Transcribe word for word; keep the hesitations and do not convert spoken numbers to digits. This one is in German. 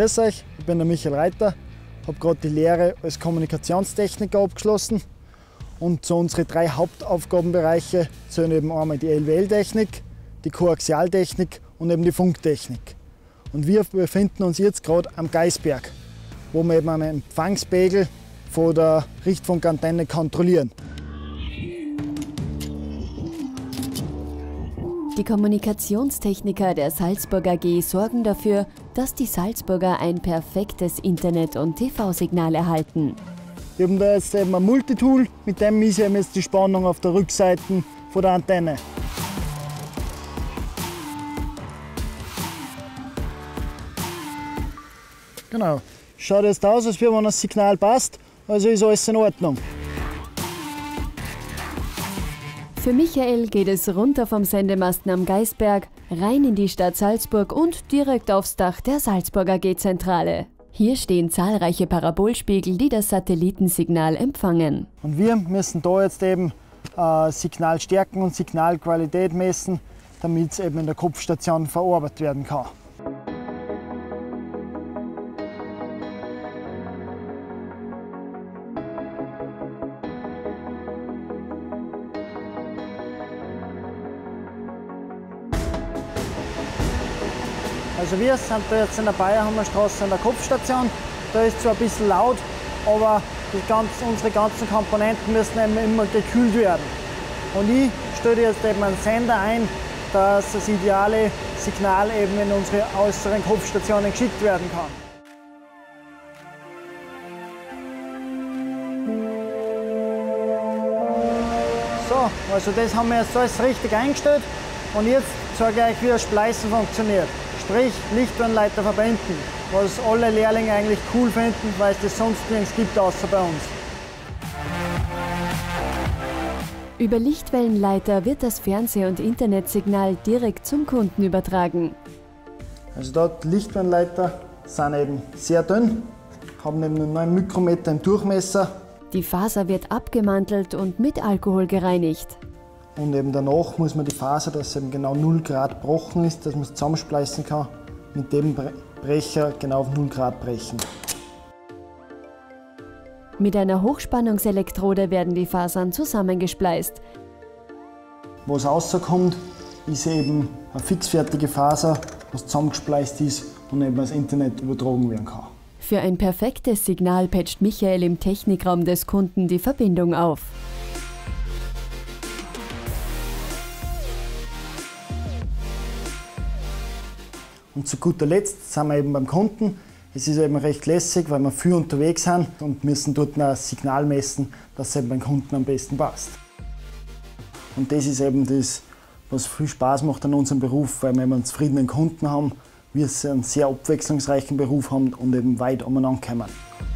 Grüß euch, ich bin der Michael Reiter, habe gerade die Lehre als Kommunikationstechniker abgeschlossen und zu unseren drei Hauptaufgabenbereiche zählen eben einmal die L W L-Technik, die Koaxialtechnik und eben die Funktechnik. Und wir befinden uns jetzt gerade am Geisberg, wo wir eben einen Empfangspegel von der Richtfunkantenne kontrollieren. Die Kommunikationstechniker der Salzburg A G sorgen dafür, dass die Salzburger ein perfektes Internet- und T V-Signal erhalten. Wir haben da jetzt eben ein Multitool, mit dem misst eben jetzt die Spannung auf der Rückseite von der Antenne. Genau, schaut jetzt aus, als wenn das Signal passt, also ist alles in Ordnung. Für Michael geht es runter vom Sendemasten am Geisberg, rein in die Stadt Salzburg und direkt aufs Dach der Salzburg A G-Zentrale. Hier stehen zahlreiche Parabolspiegel, die das Satellitensignal empfangen. Und wir müssen da jetzt eben äh, Signalstärken und Signalqualität messen, damit es eben in der Kopfstation verarbeitet werden kann. Also wir sind da jetzt in der Bayerhammer Straße an der Kopfstation. Da ist zwar ein bisschen laut, aber die ganz, unsere ganzen Komponenten müssen eben immer gekühlt werden. Und ich stelle jetzt eben einen Sender ein, dass das ideale Signal eben in unsere äußeren Kopfstationen geschickt werden kann. So, also das haben wir jetzt alles richtig eingestellt und jetzt zeige ich euch, wie das Spleißen funktioniert. Sprich, Lichtwellenleiter verbinden, was alle Lehrlinge eigentlich cool finden, weil es das sonst nirgends gibt, außer bei uns. Über Lichtwellenleiter wird das Fernseh- und Internetsignal direkt zum Kunden übertragen. Also dort die Lichtwellenleiter sind eben sehr dünn, haben eben nur neun Mikrometer im Durchmesser. Die Faser wird abgemantelt und mit Alkohol gereinigt. Und eben danach muss man die Faser, dass es eben genau null Grad gebrochen ist, dass man es zusammenspleißen kann, mit dem Brecher genau auf null Grad brechen. Mit einer Hochspannungselektrode werden die Fasern zusammengespleist. Was rauskommt, ist eben eine fixfertige Faser, was zusammengespleist ist und eben ans Internet übertragen werden kann. Für ein perfektes Signal patcht Michael im Technikraum des Kunden die Verbindung auf. Und zu guter Letzt sind wir eben beim Kunden. Es ist eben recht lässig, weil wir viel unterwegs sind und müssen dort ein Signal messen, dass es eben beim Kunden am besten passt. Und das ist eben das, was viel Spaß macht an unserem Beruf, weil wir eben einen zufriedenen Kunden haben, wir einen sehr abwechslungsreichen Beruf haben und eben weit umeinander kommen.